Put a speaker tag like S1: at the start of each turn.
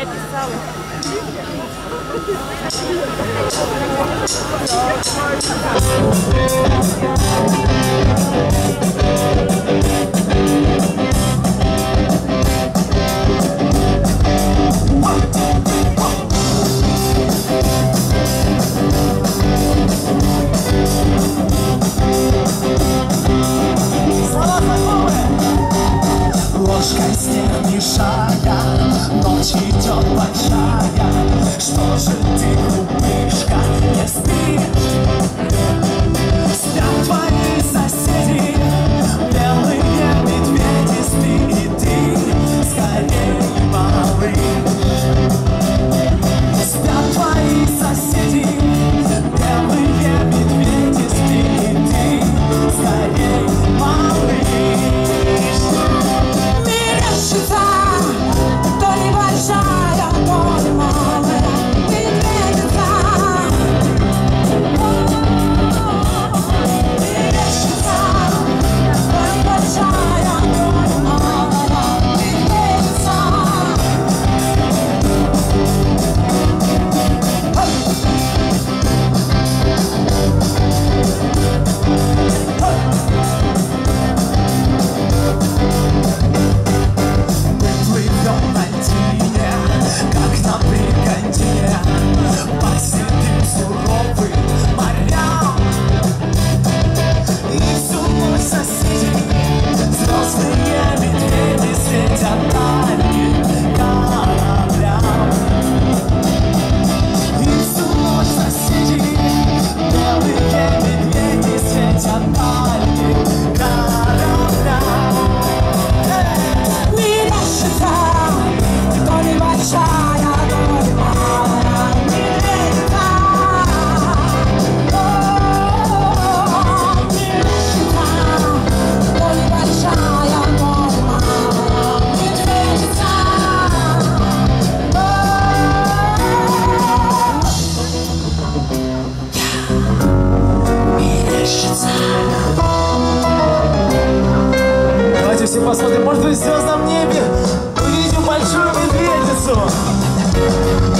S1: написала.
S2: Ложкой снег мешая, ночь идет большая. Что же ты, глупышка, не спишь? Спят твои соседи, белые медведи, спи и ты, скорее малыш. Спят твои соседи, белые медведи, спи и ты, скорее малыш. То небольшая, то не малая медведица. Мерещится, то небольшая, то не малая медведица. Как на бригантине по седым суровым морям. И всю ночь соседи, взрослые медведи, светят дальним кораблям. И всю ночь соседи, белые медведи, светят дальним кораблям. Мерещится, то небольшая, то не малая медведица. Мерещится, то небольшая, то не малая медведица. Мерещится. Давайте все посмотрим, может быть, в звездном небе увидим большую медведицу.